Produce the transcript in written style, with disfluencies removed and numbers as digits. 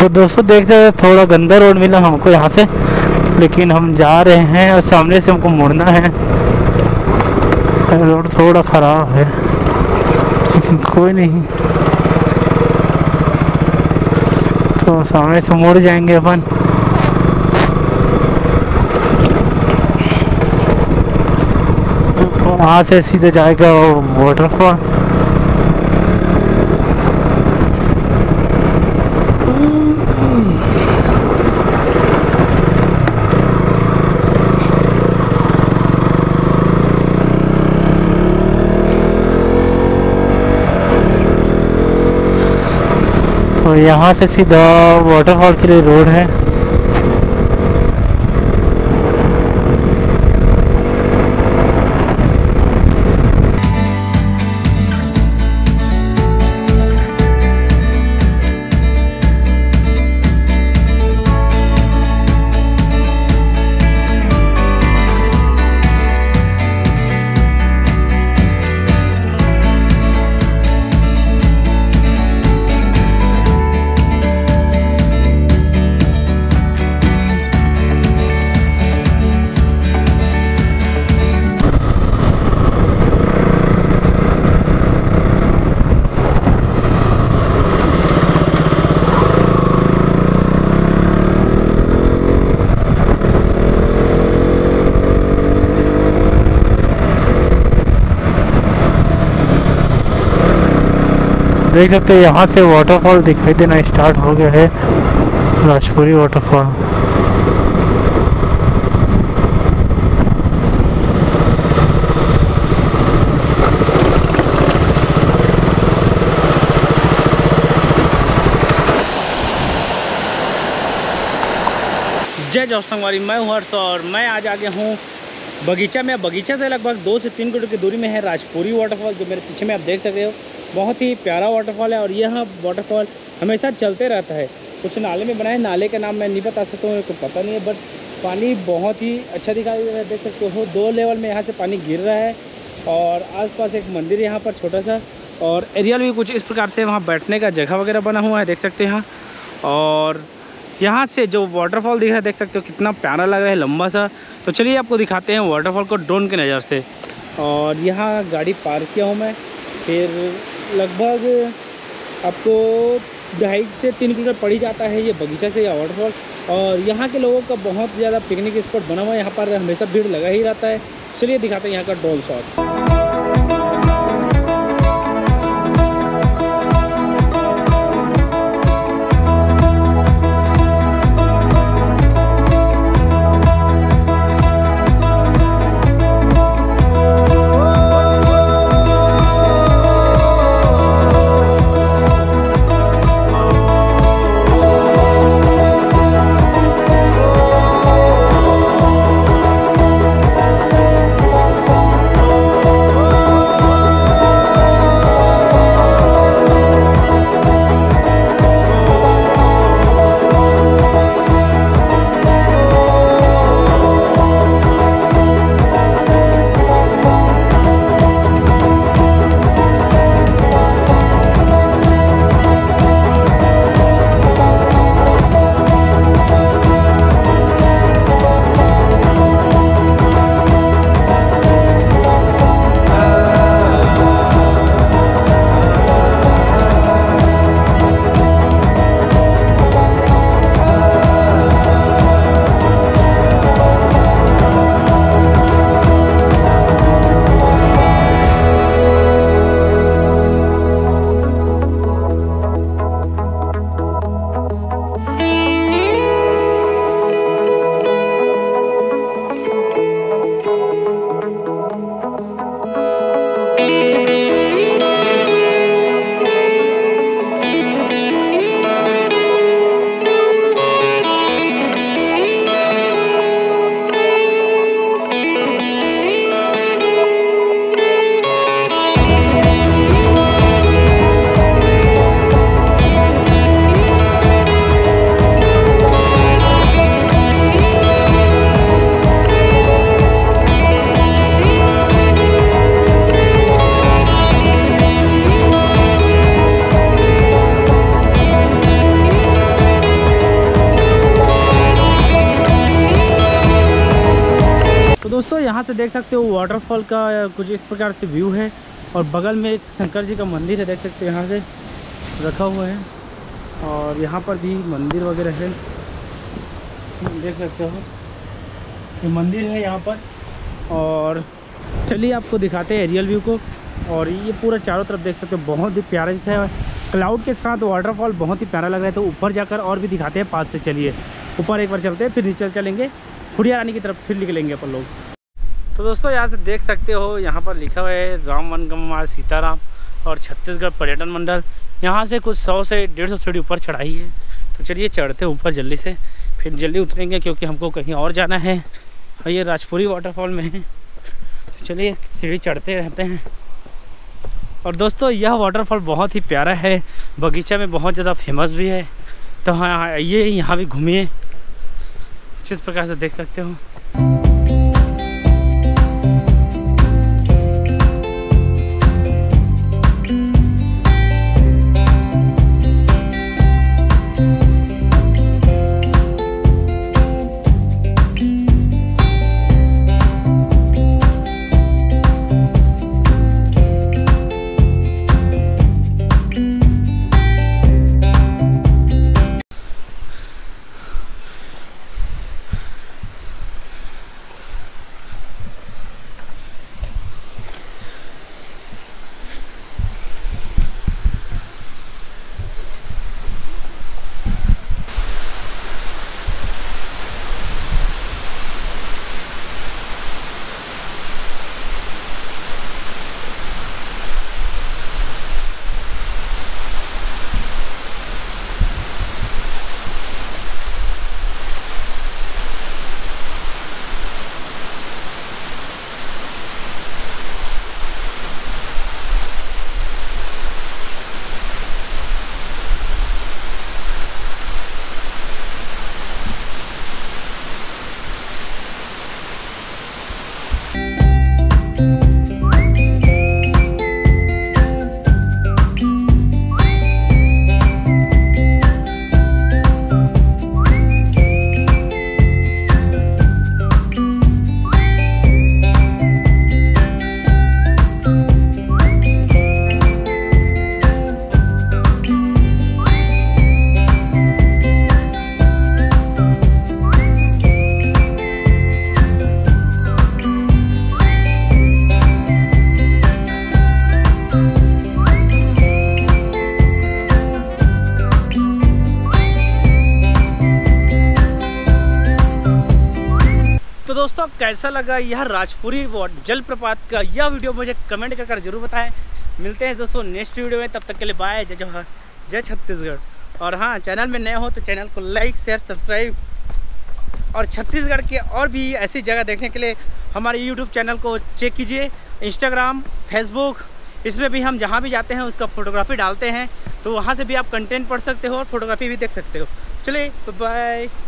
तो दोस्तों देखते हैं, थोड़ा गंदा रोड मिला हमको यहाँ से, लेकिन हम जा रहे हैं और सामने से हमको मुड़ना है। रोड थोड़ा ख़राब है लेकिन कोई नहीं, तो सामने से मुड़ जाएंगे अपन। वहाँ से सीधे जाएगा वाटरफॉल। तो यहाँ से सीधा वाटरफॉल के लिए रोड है। देख सकते हैं यहाँ से वाटरफॉल दिखाई देना स्टार्ट हो गया है, राजपुरी वाटरफॉल। जय जौहर संगवारी, मैं हूँ हर्ष और मैं आज आ गया हूँ बगीचा में। बगीचा से लगभग 2 से 3 किलोमीटर की दूरी में है राजपुरी वाटरफॉल, जो मेरे पीछे में आप देख सकते हो। बहुत ही प्यारा वाटरफॉल है और यह वाटरफॉल हमेशा चलते रहता है। कुछ नाले में बना है, नाले का नाम मैं नहीं बता सकता हूँ, कुछ पता नहीं है, बट पानी बहुत ही अच्छा दिखाई दे रहा है। देख सकते हो 2 लेवल में यहाँ से पानी गिर रहा है और आसपास एक मंदिर यहाँ पर छोटा सा, और एरियल भी कुछ इस प्रकार से वहाँ बैठने का जगह वगैरह बना हुआ है, देख सकते हैं यहाँ। और यहाँ से जो वाटरफॉल दिख रहा है, देख सकते हो कितना प्यारा लग रहा है, लंबा सा। तो चलिए आपको दिखाते हैं वाटरफॉल को ड्रोन की नज़र से। और यहाँ गाड़ी पार्क किया हूँ मैं, फिर लगभग आपको 2.5 से 3 किलोमीटर पड़ ही जाता है ये बगीचा से या वाटरफॉल। और यहाँ के लोगों का बहुत ज़्यादा पिकनिक स्पॉट बना हुआ है, यहाँ पर हमेशा भीड़ लगा ही रहता है। चलिए दिखाते हैं यहाँ का ड्रोन शॉट। दोस्तों यहाँ से देख सकते हो वाटरफॉल का कुछ इस प्रकार से व्यू है और बगल में एक शंकर जी का मंदिर है, देख सकते हो यहाँ से रखा हुआ है। और यहाँ पर भी मंदिर वगैरह है, देख सकते हो ये मंदिर है यहाँ पर। और चलिए आपको दिखाते हैं एरियल व्यू को। और ये पूरा चारों तरफ देख सकते हो, बहुत ही प्यारा दिख रहा है। क्लाउड के साथ वाटरफॉल बहुत ही प्यारा लग रहा है। तो ऊपर जाकर और भी दिखाते हैं पास से। चलिए ऊपर एक बार चलते हैं, फिर नीचे चलेंगे खुड़िया रानी की तरफ, फिर निकलेंगे अपन लोग। तो दोस्तों यहाँ से देख सकते हो, यहाँ पर लिखा हुआ है राम वनगमन सीताराम और छत्तीसगढ़ पर्यटन मंडल। यहाँ से कुछ 100 से 150 सीढ़ी ऊपर चढ़ाई है। तो चलिए चढ़ते हैं ऊपर जल्दी से, फिर जल्दी उतरेंगे क्योंकि हमको कहीं और जाना है। और ये राजपुरी वाटरफॉल में है, तो चलिए सीढ़ी चढ़ते रहते हैं। और दोस्तों यह वाटरफॉल बहुत ही प्यारा है, बगीचा में बहुत ज़्यादा फेमस भी है। तो हाँ आइए यहाँ भी घूमिए, जिस प्रकार से देख सकते हो। दोस्तों कैसा लगा यह राजपुरी जलप्रपात का यह वीडियो, मुझे कमेंट कर जरूर बताएं। मिलते हैं दोस्तों नेक्स्ट वीडियो में, तब तक के लिए बाय। जय जवाहर, जय छत्तीसगढ़। और हाँ, चैनल में नए हो तो चैनल को लाइक शेयर सब्सक्राइब, और छत्तीसगढ़ के और भी ऐसी जगह देखने के लिए हमारे यूट्यूब चैनल को चेक कीजिए। इंस्टाग्राम, फेसबुक, इसमें भी हम जहाँ भी जाते हैं उसका फ़ोटोग्राफी डालते हैं, तो वहाँ से भी आप कंटेंट पढ़ सकते हो और फोटोग्राफी भी देख सकते हो। चलिए बाय।